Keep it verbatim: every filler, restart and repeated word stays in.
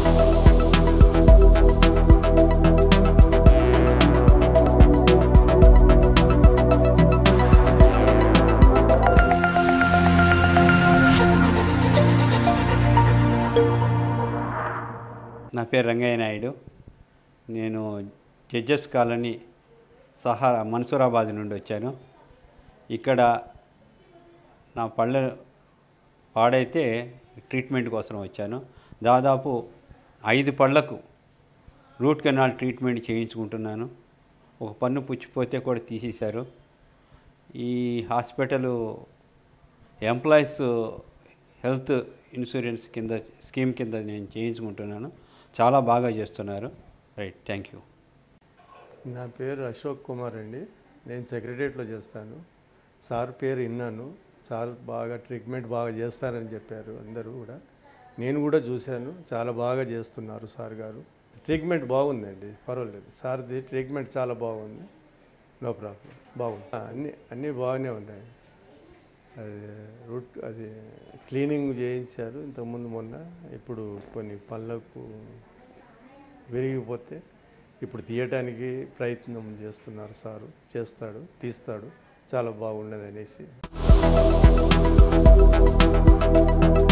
నా పేరు రంగయ్య నాయుడు. నేను జడ్జెస్ కాలనీ సహా మన్సూరాబాద్ నుండి వచ్చాను. ఇక్కడ నా పళ్ళ పాడైతే ట్రీట్మెంట్ కోసం వచ్చాను. దాదాపు ఐదు పళ్ళకు రూట్ కెనాల్ ట్రీట్మెంట్ చేయించుకుంటున్నాను. ఒక పన్ను పుచ్చిపోతే కూడా తీసేశారు. ఈ హాస్పిటల్ ఎంప్లాయీస్ హెల్త్ ఇన్సూరెన్స్ కింద స్కీమ్ కింద నేను చేయించుకుంటున్నాను. చాలా బాగా చేస్తున్నారు. Right, thank you. నా పేరు అశోక్ కుమార్ అండి. నేను సెక్రటరియట్లో చేస్తాను. సార్ పేరు విన్నాను. సార్ బాగా ట్రీట్మెంట్ బాగా చేస్తారని చెప్పారు అందరూ కూడా. నేను కూడా చూశాను, చాలా బాగా చేస్తున్నారు సార్ గారు. ట్రీట్మెంట్ బాగుందండి, పర్వాలేదు. సార్ది ట్రీట్మెంట్ చాలా బాగుంది, నో ప్రాబ్లం, బాగుంది. అన్నీ అన్నీ బాగానే ఉన్నాయి. అది రూట్ అది క్లీనింగ్ చేయించారు ఇంతకుముందు మొన్న. ఇప్పుడు కొన్ని పళ్ళకు విరిగిపోతే ఇప్పుడు తీయటానికి ప్రయత్నం చేస్తున్నారు సారు. చేస్తాడు, తీస్తాడు. చాలా బాగున్నది అనేసి